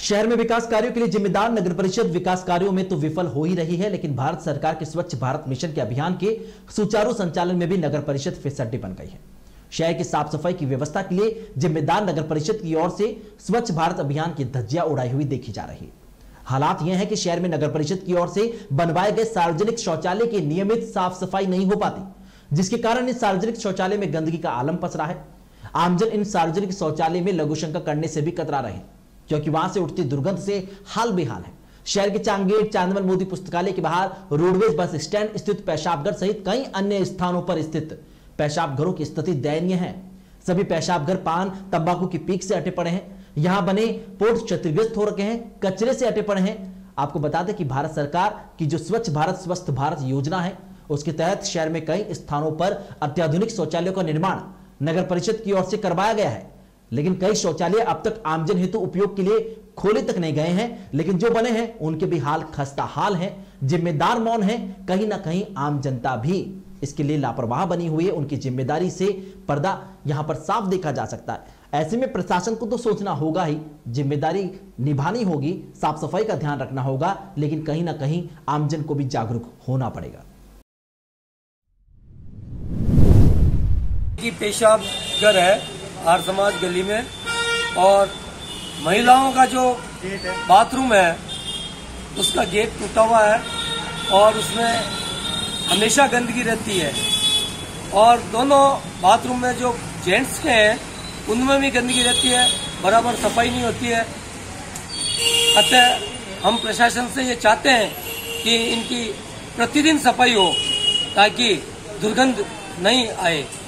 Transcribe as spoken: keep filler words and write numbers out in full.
शहर में विकास कार्यों के लिए जिम्मेदार नगर परिषद विकास कार्यों में तो विफल हो ही रही है, लेकिन भारत सरकार के स्वच्छ भारत मिशन के अभियान के सुचारू संचालन में भी नगर परिषद फिसड्डी बन गई है। शहर की साफ सफाई की व्यवस्था के लिए जिम्मेदार नगर परिषद की ओर से स्वच्छ भारत अभियान की धज्जियां उड़ाई हुई देखी जा रही है। हालात यह है कि शहर में नगर परिषद की ओर से बनवाए गए सार्वजनिक शौचालय की नियमित साफ सफाई नहीं हो पाती, जिसके कारण इस सार्वजनिक शौचालय में गंदगी का आलम पसरा है। आमजन इन सार्वजनिक शौचालय में लघुशंका करने से भी कतरा रहे हैं, क्योंकि वहां से उठती दुर्गंध से हाल बेहाल है। शहर के चांगेट चांदमल मोदी पुस्तकालय के बाहर, रोडवेज बस स्टैंड स्थित पेशाबघर सहित कई अन्य स्थानों पर स्थित पेशाब घरों की स्थिति दयनीय है। सभी पेशाब घर पान तंबाकू की पीक से अटे पड़े हैं। यहां बने पोर्ट क्षतिग्रस्त हो रखे हैं, कचरे से अटे पड़े हैं। आपको बता दें कि भारत सरकार की जो स्वच्छ भारत स्वस्थ भारत योजना है, उसके तहत शहर में कई स्थानों पर अत्याधुनिक शौचालयों का निर्माण नगर परिषद की ओर से करवाया गया है, लेकिन कई शौचालय अब तक आमजन हेतु उपयोग के लिए खोले तक नहीं गए हैं। लेकिन जो बने हैं उनके भी हाल खस्ता हाल है। जिम्मेदार मौन है, कहीं ना कहीं आम जनता भी इसके लिए लापरवाह बनी हुई है। उनकी जिम्मेदारी से पर्दा यहां पर साफ देखा जा सकता है। ऐसे में प्रशासन को तो सोचना होगा ही, जिम्मेदारी निभानी होगी, साफ सफाई का ध्यान रखना होगा, लेकिन कहीं ना कहीं आमजन को भी जागरूक होना पड़ेगा। की पेशाब घर है आर समाज गली में, और महिलाओं का जो बाथरूम है उसका गेट टूटा हुआ है और उसमें हमेशा गंदगी रहती है। और दोनों बाथरूम में जो जेंट्स के हैं उनमें भी गंदगी रहती है, बराबर सफाई नहीं होती है। अतः हम प्रशासन से ये चाहते हैं कि इनकी प्रतिदिन सफाई हो ताकि दुर्गंध नहीं आए।